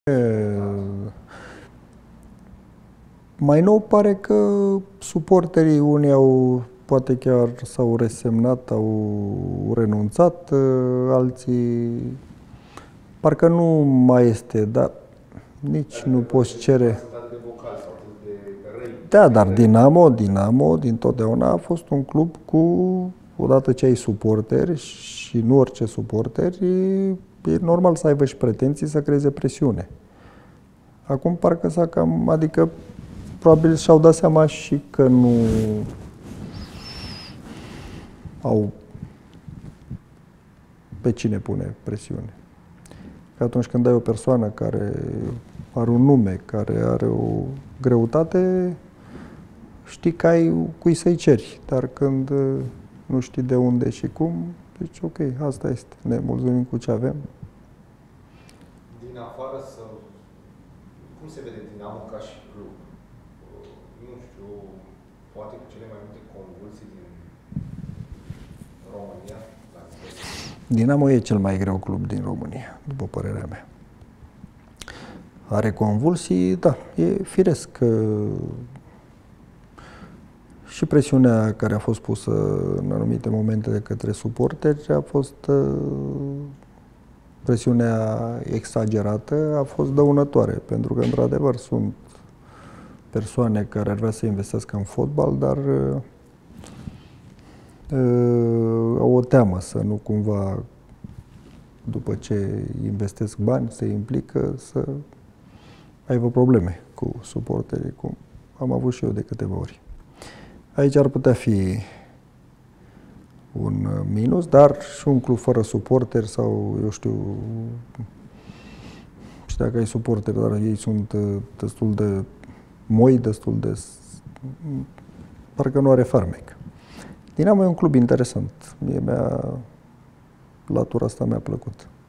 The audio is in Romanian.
Mai nou pare că suporterii unii poate chiar s-au resemnat, au renunțat, alții parcă nu mai este, dar nici nu poți cere. Da, dar Dinamo dintotdeauna a fost un club odată ce ai suporteri și nu orice suporteri, e normal să aibă și pretenții să creeze presiune. Acum parcă adică probabil și-au dat seama și că nu au pe cine pune presiune. Că atunci când ai o persoană care are un nume, care are o greutate, știi că ai cui să-i ceri. Dar când nu știi de unde și cum, zici, ok, asta este, ne mulțumim cu ce avem. Din afară, cum se vede Dinamo ca și club? Nu știu, poate cu cele mai multe convulsii din România? Dinamo e cel mai greu club din România, după părerea mea. Are convulsii, da, e firesc. Și presiunea care a fost pusă în anumite momente de către suporteri a fost presiunea exagerată, a fost dăunătoare, pentru că, într-adevăr, sunt persoane care ar vrea să investească în fotbal, dar au o teamă să nu cumva, după ce investesc bani, se implică, să aibă probleme cu suporterii, cum am avut și eu de câteva ori. Aici ar putea fi un minus, dar și un club fără suporteri sau, eu știu, dacă ai suporteri, dar ei sunt destul de moi, destul de... parcă nu are farmec. Dinamo e un club interesant. Latura asta mi-a plăcut.